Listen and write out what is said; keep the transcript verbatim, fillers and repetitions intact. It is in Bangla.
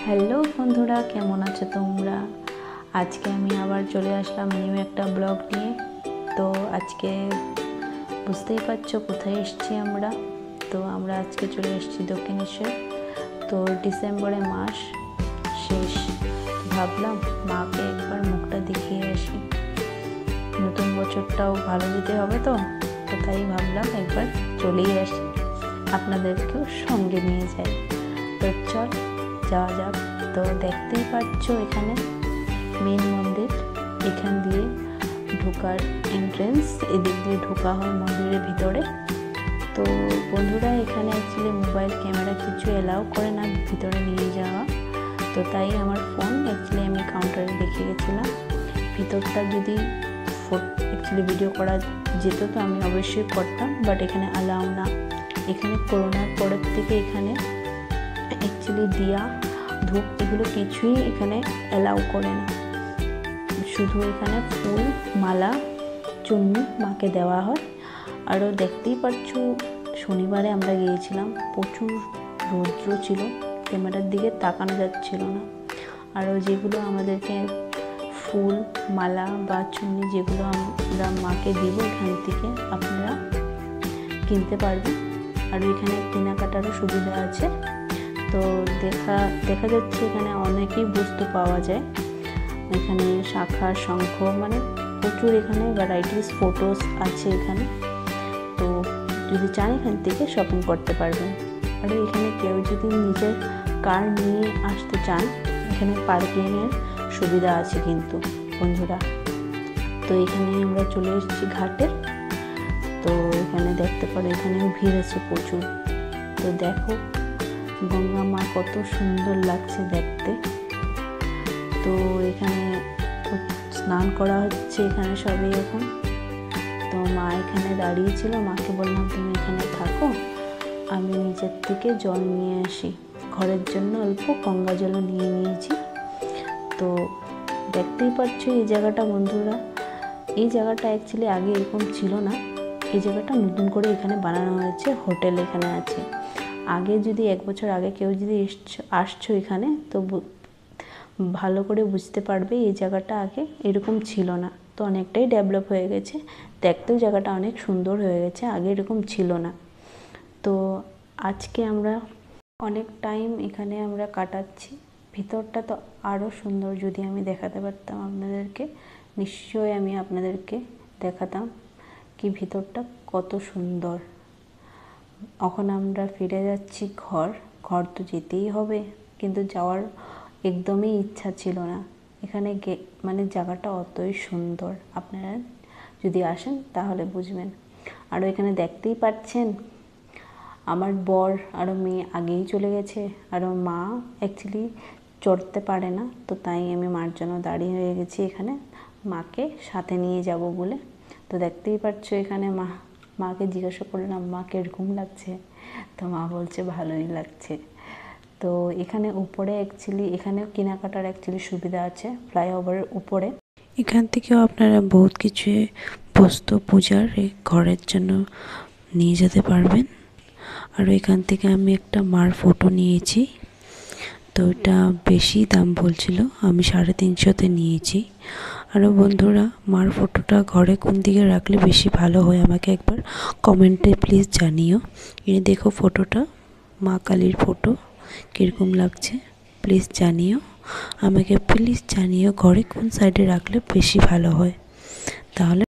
হ্যালো বন্ধুরা, কেমন আছো তোমরা? আজকে আমি আবার চলে আসলাম নিউ একটা ব্লগ নিয়ে। তো আজকে বুঝতেই পারছো কোথায় এসেছি আমরা। তো আমরা আজকে চলে এসেছি দক্ষিণেশ্বর। তো ডিসেম্বরে মাস শেষ, ভাবলাম মাকে একবার মুখটা দেখিয়ে আসি। নতুন বছরটাও ভালো দিতে হবে, তো তো তাই ভাবলাম একবার চলেই আসি, আপনাদেরকেও সঙ্গে নিয়ে যাই। তো চল যাওয়া যাক। তো দেখতেই পাচ্ছ এখানে মেন মন্দির, এখান দিয়ে ঢোকার এন্ট্রেন্স, এদিক দিয়ে ঢোকা হয় মন্দিরের ভিতরে। তো বন্ধুরা, এখানে অ্যাকচুয়ালি মোবাইল ক্যামেরা কিছু এলাও করে না ভিতরে নিয়ে যাওয়া। তো তাই আমার ফোন অ্যাকচুয়ালি আমি কাউন্টারে রেখে গেছিলাম। ভিতরটা যদি অ্যাকচুয়ালি ভিডিও করা যেত তো আমি অবশ্যই করতাম, বাট এখানে অ্যালাউ না। এখানে করোনার পরের থেকে এখানে অ্যাকচুয়ালি দিয়া ধূপ এগুলো কিছুই এখানে অ্যালাউ করে না। শুধু এখানে ফুল, মালা, চুন্নি মাকে দেওয়া হয়। আরও দেখতেই পাচ্ছ শনিবারে আমরা গিয়েছিলাম, প্রচুর রৌদ্র ছিল, ক্যামেরার দিকে তাকানো যাচ্ছিল না। আরও যেগুলো আমাদেরকে ফুল, মালা বা চুন্নি যেগুলো আমরা মাকে দিব এখান থেকে আপনারা কিনতে পারবেন। আর এখানে কেনাকাটারও সুবিধা আছে। তো দেখা দেখা যাচ্ছে এখানে অনেকই বস্তু পাওয়া যায়। এখানে শাখা, শঙ্খ, মানে প্রচুর এখানে ভ্যারাইটিস ফটোস আছে এখানে। তো যদি চান এখান থেকে শপিং করতে পারবেন। আর এখানে কেউ যদি নিজের কার নিয়ে আসতে চান, এখানে পার্কিংয়ের সুবিধা আছে কিন্তু বন্ধুরা। তো এখানে আমরা চলে এসেছি ঘাটে। তো এখানে দেখতে পারো এখানেও ভিড় আছে প্রচুর। তো দেখো গঙ্গা মা কত সুন্দর লাগছে দেখতে। তো এখানে স্নান করা হচ্ছে এখানে সবাই এখন। তো মা এখানে দাঁড়িয়েছিল, মাকে বললাম তুমি এখানে থাকো, আমি নিজের থেকে জল নিয়ে আসি। ঘরের জন্য অল্প গঙ্গা জলও নিয়ে নিয়েছি। তো দেখতেই পাচ্ছ এই জায়গাটা বন্ধুরা, এই জায়গাটা অ্যাকচুয়ালি আগে এরকম ছিল না। এই জায়গাটা নতুন করে এখানে বানানো হয়েছে, হোটেল এখানে আছে। আগে যদি এক বছর আগে কেউ যদি আসছো এখানে, তো ভালো করে বুঝতে পারবে এই জায়গাটা আগে এরকম ছিল না। তো অনেকটাই ডেভেলপ হয়ে গেছে, দেখতেও জায়গাটা অনেক সুন্দর হয়ে গেছে, আগে এরকম ছিল না। তো আজকে আমরা অনেক টাইম এখানে আমরা কাটাচ্ছি। ভিতরটা তো আরও সুন্দর, যদি আমি দেখাতে পারতাম আপনাদেরকে নিশ্চয়ই আমি আপনাদেরকে দেখাতাম কি ভিতরটা কত সুন্দর। এখন আমরা ফিরে যাচ্ছি ঘর। ঘর তো যেতেই হবে, কিন্তু যাওয়ার একদমই ইচ্ছা ছিল না। এখানে গে মানে জায়গাটা অতই সুন্দর, আপনারা যদি আসেন তাহলে বুঝবেন। আরও এখানে দেখতেই পাচ্ছেন আমার বর আরও মেয়ে আগেই চলে গেছে। আরও মা অ্যাকচুয়ালি চড়তে পারে না, তো তাই আমি মার জন্য দাঁড়িয়ে হয়ে গেছি এখানে, মাকে সাথে নিয়ে যাব বলে। তো দেখতেই পাচ্ছ এখানে মা মাকে জিজ্ঞাসা করলাম মা কীরকম লাগছে, তো মা বলছে ভালোই লাগছে। তো এখানে উপরে অ্যাকচুয়ালি এখানেও কেনাকাটার অ্যাকচুয়ালি সুবিধা আছে ফ্লাইওভারের উপরে। এখান থেকেও আপনারা বহুত কিছু বস্তু পূজার ঘরের জন্য নিয়ে যেতে পারবেন। আর এখান থেকে আমি একটা মার ফটো নিয়েছি। তো এটা বেশি দাম বলছিল, আমি সাড়ে তিনশোতে নিয়েছি। আরও বন্ধুরা, মার ফটোটা ঘরে কোন দিকে রাখলে বেশি ভালো হয় আমাকে একবার কমেন্টে প্লিজ জানিও। এই দেখো ফটোটা, মা কালীর ফটো, কীরকম লাগছে প্লিজ জানিও আমাকে, প্লিজ জানিও ঘরে কোন সাইডে রাখলে বেশি ভালো হয়। তাহলে